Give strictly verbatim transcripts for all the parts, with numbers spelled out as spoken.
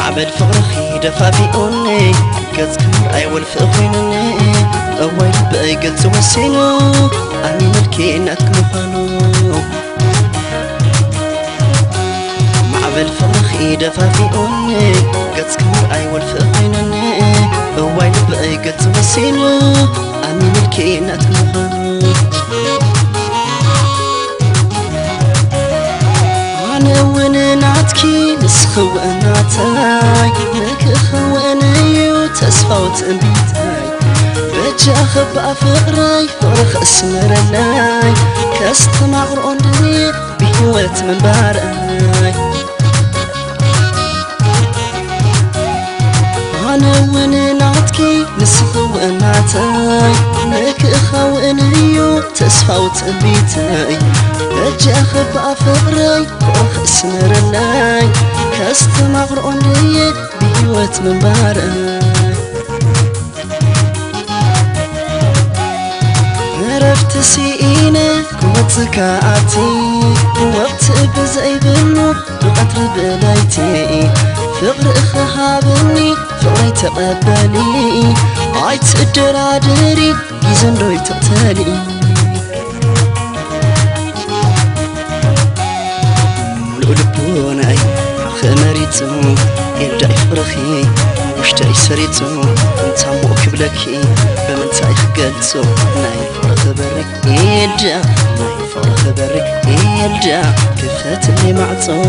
معبد فقرخي دفافيوني قد كمر أي والفقينني أول بأي قد توسينو أني ملكي نتمخانو معبد فقرخي دفافيوني قد كمر أي والفقينني أول بأي قد توسينو أني ملكي نتمخانو أنا ونناتكي نسخو أناتاي نكخو أنيو تسفوت أنبيتاي بجاخ بأفقراي فرخ اسمرناي كاستمع رؤوني بهوات من بارأي أنا ونناتكي نسخو أناتاي نكخو أنيو تسفوت أنبيتاي بجاخ بأفقراي فرخ اسمرناي كاستمع رؤوني بهوات من بارأي عرفت سيئينة قوتك عاتي وقت بزي بنو بقطر بلايتي فقر اخهابني فقري تقبلي عايت الدرادري يزندوي تقتالي ملقلبوناي خمريتو يلدعي فرخي وشتاي سريتو انتامو كبلكي بمنتاي خقلتو ناي فرخ برك يلجا ناي فرخ برك يلجا كفات اللي معتو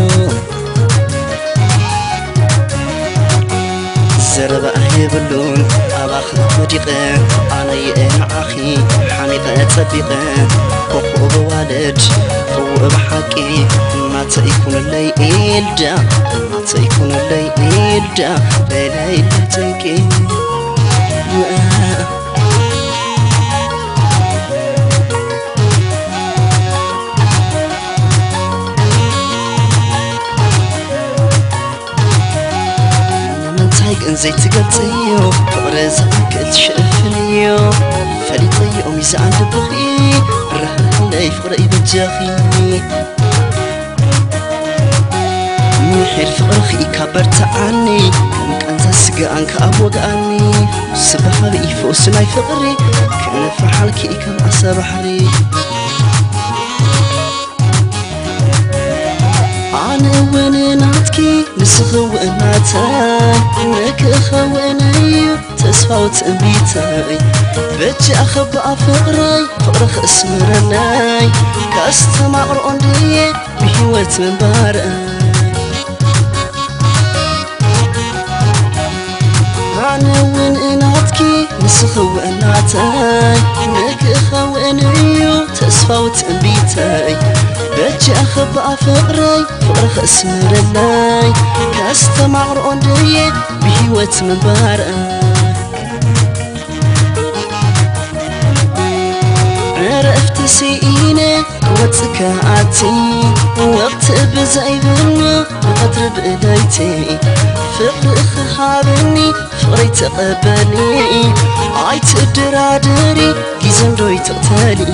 زربا يبلون أباخذ مديقة أنا يئن عاخي حميقة تبيقة وقو بوالد قو بحكي ما تيكون اللي يلجا ما تيكون اللي يلجا بلاي تنكي زي تقطيو فقرزك تشفنيو فريطي أمي زعل بخي رهن لي فقري بجاخي محير فقرخي كبرت عني كم كان زسق عنك أبوك عني سبح لي فوسناي فقري كان فرحلكي كم عسى بحري أنا ونناتكي نسخو أناتاي نكخو أنيو تسفوت أنبيتاي بجي أخبأ فقراي فقرخ اسمرناي كاستمع رؤوني بهوات من بارأي أنا ونناتكي نسخو أناتاي نكخو أنيو تسفوت أنبيتاي بجي أخبأ فقراي فقرخ اسمرناي كاستمع رؤوني بهوات من بارأي عرفت سيئينة قوتك عاتي وقت بزي بنو بقدر بإليتي فقر اخهابني فقري تقبلي عايت الدرادري يزندوي تقتالي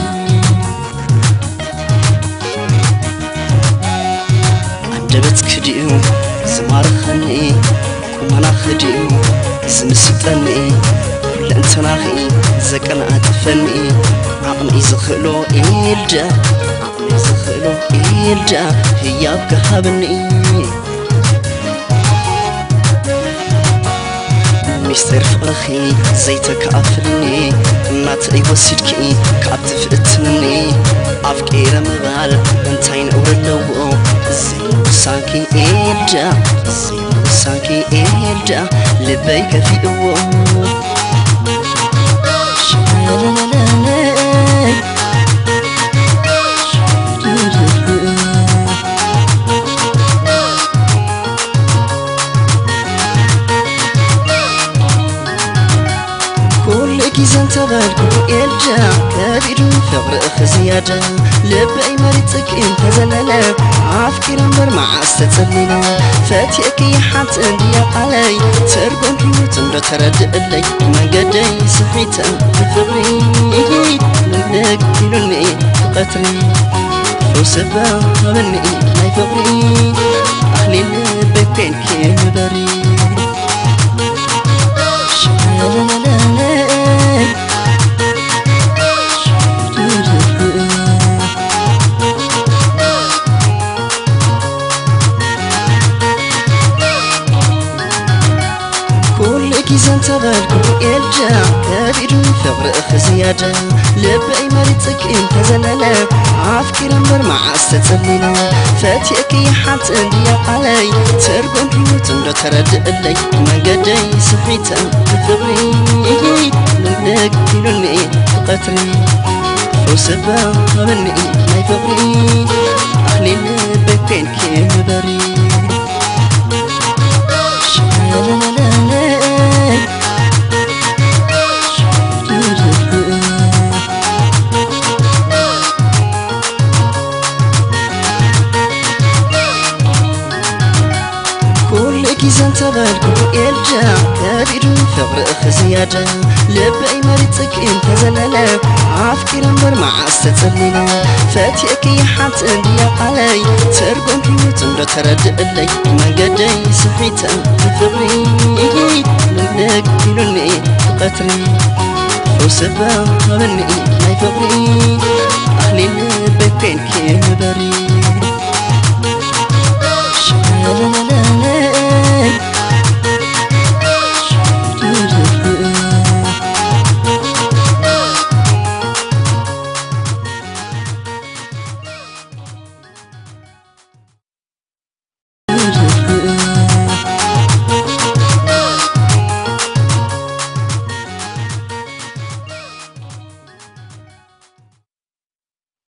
عندبت كديو زمار خني كمانا خديو زمسطني كل انتناخي زكنا أدفني عقلي زخلو إلجا عقلي زخلو إلجا هي بكهبني مستر فرخي زيتك أفلني ما تيوسدكي كعبت فتنني أفكير مغال انتين أورلو زي ساكي إلجا زي ساكي إلجا لبيك في أوه كيزن تبالكو يرجع كبير فقر خزيادة لبأي مريتك انت زلالة عافكي رمبر مع استتسلينا فاتيك يحات انديا علي تربون حيوت اندو ترد اللي من قدي سحيتا بفقري لك كيلوني فقطري فوسبا مني لا فقري أخلي لبك بين كي مداري جيزان تبالكو إرجع كبير فقر خزيادة لبعي مريتك انت زلالة عافكي لمبر مع استتلينا فاتيك يحات اندي علي ترقم حيوت اندو ترد اللي من قدي سحيتا بثغري لنك كيلوني قطري فوسبا مني ما يفغري أخلي لبكين كي مبري جيزان تبالكو إرجع كبير فقر خزيادة لبعي مريتك انت زلالة عافكي لمبر مع استتلينا فاتيك يحات اندي علي ترقم حيوت اندو ترد اللي من قدي سحيتا بثغري لنك كيلوني قطري فوسبا مني ما يفغري أخلي لبكين كي مبري